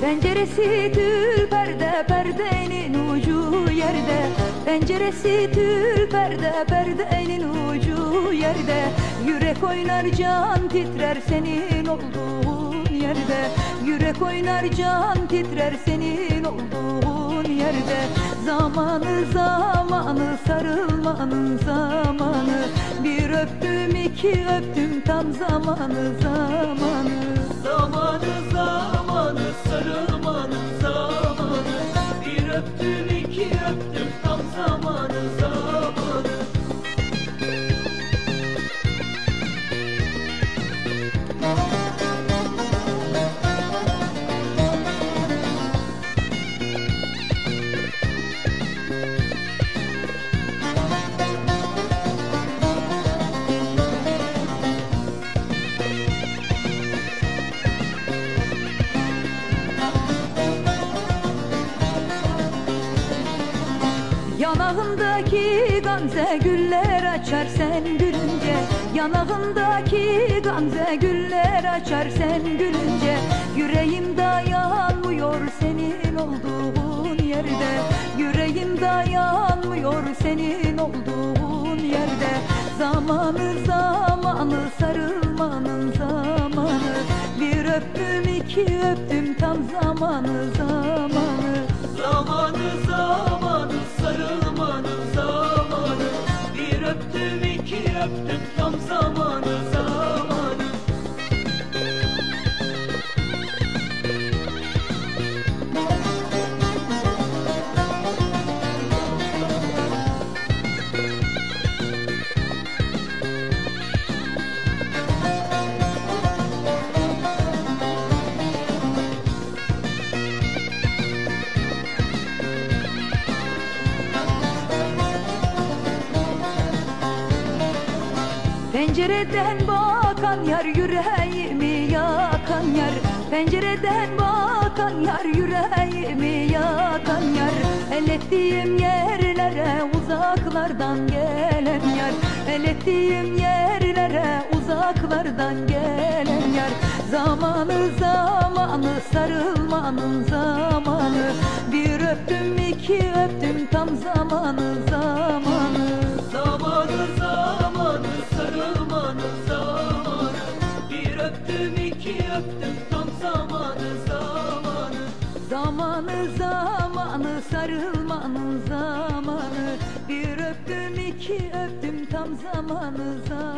Penceresi tül perde, perdenin ucu yerde. Penceresi tül perde, perdenin ucu yerde. Yürek oynar can titrer senin olduğun yerde. Yürek oynar can titrer senin olduğun yerde. Zamanı zamanı sarılmanın zamanı. Bir öptüm iki öptüm tam zamanı zamanı. Zamanı zamanı sarılmanın zamanı. Bir öptüm iki öptüm tam zamanı zamanı. Yanağındaki gamze güller açar sen gülünce. Yanağındaki gamze güller açar sen gülünce. Yüreğim dayanmıyor senin olduğun yerde. Yüreğim dayanmıyor senin olduğun yerde. Zamanı zamanı sarılmanın zamanı. Bir öptüm iki öptüm tam zamanı zamanı. Zamanı zamanı sarılmanın zamanı. Bir öptüm iki öptüm tam zamanı zamanı. Pencereden bakan yar yüreğimi yakan yar. Pencereden bakan yar yüreğimi yakan yar. El ettiğim yerlere uzaklardan gelen yar. El ettiğim yerlere uzaklardan gelen yar. Zamanı zamanı sarılmanın zamanı. Bir öptüm iki öptüm tam zamanı zamanı. Zamanı zamanı sarılmanın zamanı. Bir öptüm iki öptüm tam zamanı zamanı. Zamanı zamanı sarılmanın zamanı. Bir öptüm iki öptüm tam zamanı zamanı.